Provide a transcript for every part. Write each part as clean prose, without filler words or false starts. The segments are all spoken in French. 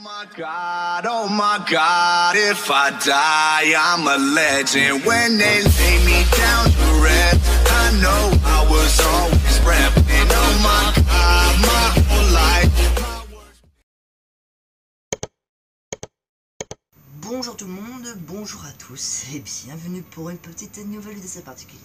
Oh my God, if I die, I'm a legend. When they lay me down to rest, I know I was always repping. Oh my God, my whole life. Bonjour tout le monde, bonjour à tous et bienvenue pour une petite nouvelle vidéo assez particulière.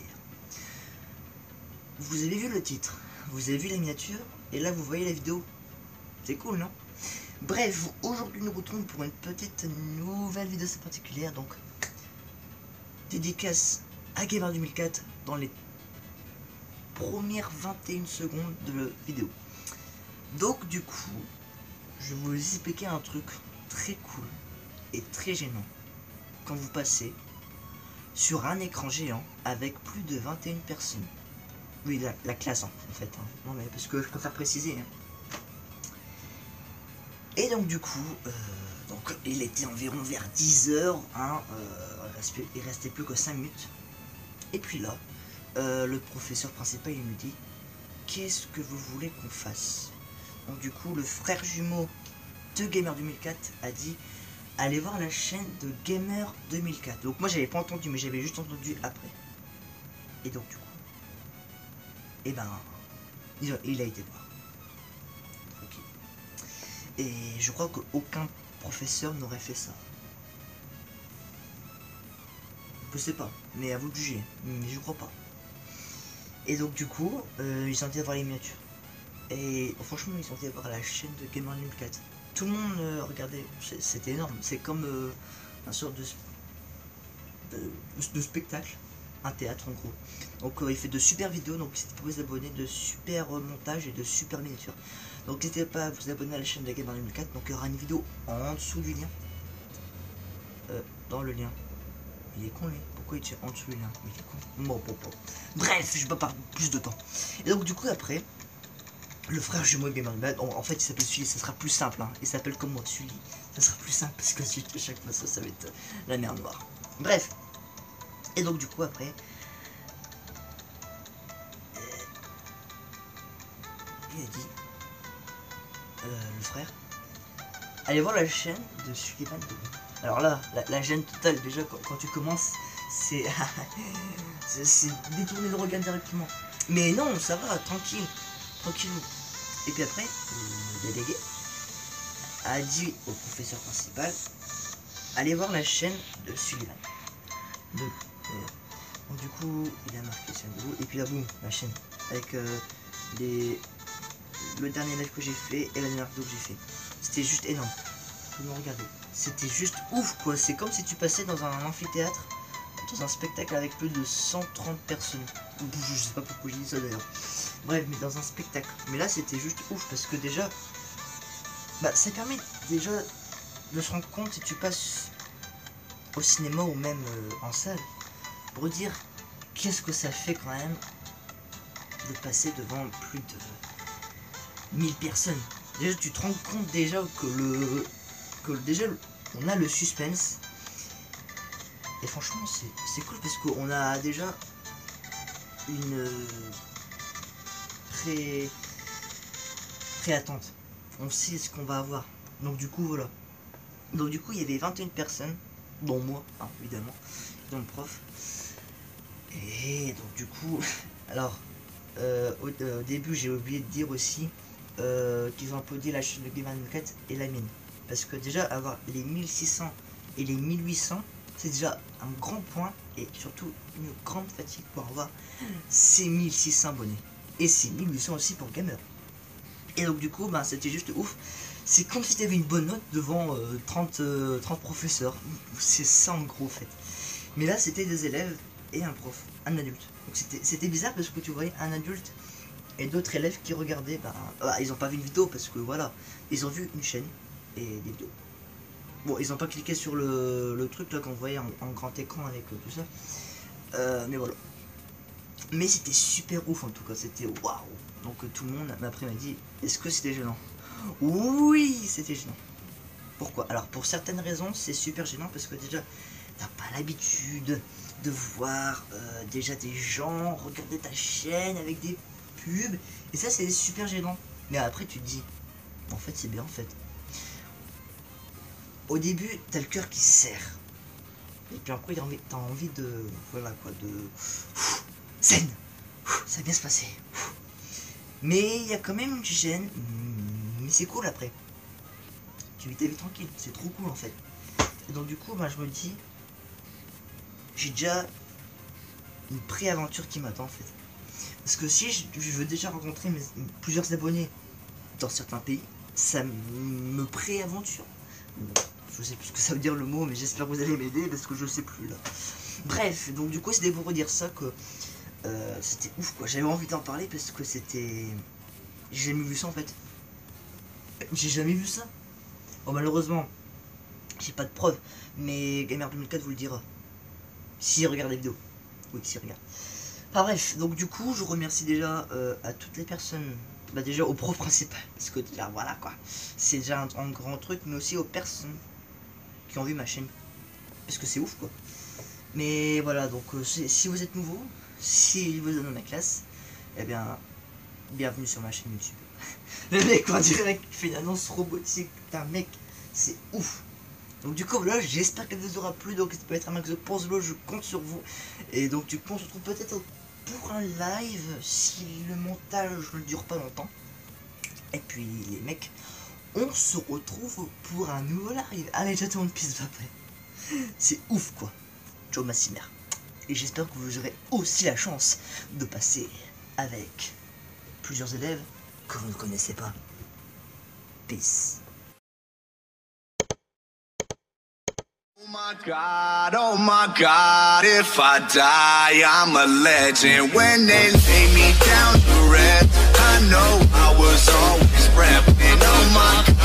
Vous avez vu le titre, vous avez vu la miniature et là vous voyez la vidéo. C'est cool, non? Bref, aujourd'hui nous retrouvons pour une petite nouvelle vidéo assez particulière, donc dédicace à Gamer 2004 dans les premières 21 secondes de la vidéo. Donc du coup, je vais vous expliquer un truc très cool et très gênant quand vous passez sur un écran géant avec plus de 21 personnes. Oui, la classe en fait, hein. Non mais parce que je préfère préciser, hein. Et donc du coup, il était environ vers 10 h, hein, il restait plus que 5 minutes. Et puis là, le professeur principal il nous dit: qu'est-ce que vous voulez qu'on fasse? Donc du coup, le frère jumeau de Gamer 2004 a dit: allez voir la chaîne de Gamer 2004. Donc moi j'avais pas entendu, mais j'avais juste entendu après. Et donc du coup, et ben, il a été voir. Et je crois qu'aucun professeur n'aurait fait ça. Je sais pas, mais à vous de juger. Mais je crois pas. Et donc du coup, ils sont allés voir les miniatures. Et franchement, ils sont allés voir la chaîne de Gamer 2004. Tout le monde regardait, c'était énorme. C'est comme un sort de spectacle. Un théâtre en gros. Donc il fait de super vidéos, donc n'hésitez pas à vous abonner, de super montage et de super miniatures. Donc n'hésitez pas à vous abonner à la chaîne de Gamer 2004, donc il y aura une vidéo en dessous du lien. Dans le lien. Il est con lui, pourquoi il tient en dessous du lien? Il est con. Bon. Bref, je vais pas perdre plus de temps. Et donc du coup après, le frère jumeau de Gamer 2004, en fait il s'appelle Sully, ça sera plus simple, hein. Il s'appelle comme moi, Sully. Ça sera plus simple parce que chaque fois ça va être la mer noire. Bref. Et donc du coup après, il a dit, le frère, allez voir la chaîne de Sullivan. Alors là, la gêne totale déjà quand tu commences, c'est c'est détourner le regard directement. Mais non, ça va, tranquille. Et puis après, le délégué a dit au professeur principal, allez voir la chaîne de Sullivan. Donc du coup, il a marqué chaîne de vous, et puis là, boum, la chaîne, avec le dernier live que j'ai fait et la dernière vidéo que j'ai fait. C'était juste énorme. Tout le monde regardait. C'était juste ouf quoi. C'est comme si tu passais dans un amphithéâtre, dans un spectacle avec plus de 130 personnes. Je sais pas pourquoi j'ai dit ça d'ailleurs. Bref, mais dans un spectacle. Mais là, c'était juste ouf parce que déjà, bah, ça permet déjà de se rendre compte si tu passes au cinéma ou même en salle, pour dire qu'est-ce que ça fait quand même de passer devant plus de 1000 personnes. Déjà tu te rends compte déjà que déjà on a le suspense, et franchement c'est cool parce qu'on a déjà une pré-attente, on sait ce qu'on va avoir. Donc du coup voilà, donc du coup il y avait 21 personnes dont moi, hein, évidemment, dont le prof. Et donc du coup, alors au début j'ai oublié de dire aussi qu'ils ont applaudi la chaîne de Gamer 2004 et la mienne. Parce que déjà avoir les 1600 et les 1800, c'est déjà un grand point et surtout une grande fatigue pour avoir ces 1600 abonnés. Et ces 1800 aussi pour Gamer. Et donc du coup, bah, c'était juste ouf. C'est comme si tu avais une bonne note devant 30 professeurs. C'est ça en gros en fait. Mais là c'était des élèves et un prof, un adulte. Donc c'était bizarre parce que tu voyais un adulte et d'autres élèves qui regardaient. Bah, ils n'ont pas vu une vidéo parce que voilà, ils ont vu une chaîne et des vidéos. Bon, ils n'ont pas cliqué sur le truc là qu'on voyait en grand écran avec tout ça. Mais voilà. Mais c'était super ouf en tout cas, c'était waouh. Donc tout le monde après m'a dit, est-ce que c'était gênant? Oui, c'était gênant. Pourquoi? Alors pour certaines raisons c'est super gênant parce que déjà t'as pas l'habitude de voir déjà des gens regarder ta chaîne avec des pubs, et ça c'est super gênant. Mais après tu te dis, en fait c'est bien en fait. au début, t'as le cœur qui se serre. Et puis après, t'as envie de... Voilà quoi, de... Zen, ça va bien se passer. Mais il y a quand même une gêne. Mais c'est cool après. Tu vis ta vie tranquille, c'est trop cool en fait. Et donc du coup, bah, je me dis... J'ai déjà une pré-aventure qui m'attend en fait. Parce que si je veux déjà rencontrer plusieurs abonnés dans certains pays, ça me pré-aventure. Je sais plus ce que ça veut dire le mot, mais j'espère que vous allez m'aider parce que je sais plus là. Bref, donc du coup c'était pour redire ça que c'était ouf quoi. J'avais envie d'en parler parce que c'était... J'ai jamais vu ça en fait. J'ai jamais vu ça. Bon malheureusement, j'ai pas de preuves, mais Gamer 2004 vous le dira. Si regarde la vidéo. Oui, si regarde. Enfin bref, donc du coup je remercie déjà à toutes les personnes. Bah déjà au prof principal, parce que déjà voilà quoi. C'est déjà un grand truc, mais aussi aux personnes qui ont vu ma chaîne. Parce que c'est ouf quoi. Mais voilà, donc si vous êtes nouveau, si vous êtes dans ma classe, eh bien, bienvenue sur ma chaîne YouTube. Le mec en direct fait une annonce robotique d'un mec, c'est ouf. Donc du coup voilà, j'espère qu'elle vous aura plu, donc ça peut être un max de pouces bleus, je compte sur vous. Et donc du coup on se retrouve peut-être pour un live, si le montage ne dure pas longtemps. Et puis les mecs, on se retrouve pour un nouveau live. Allez, j'attends une piste après. C'est ouf quoi. Ciao ma mère. Et j'espère que vous aurez aussi la chance de passer avec plusieurs élèves que vous ne connaissez pas. Peace. Oh my God, if I die, I'm a legend. When they lay me down to rest, I know I was always repping. Oh my God.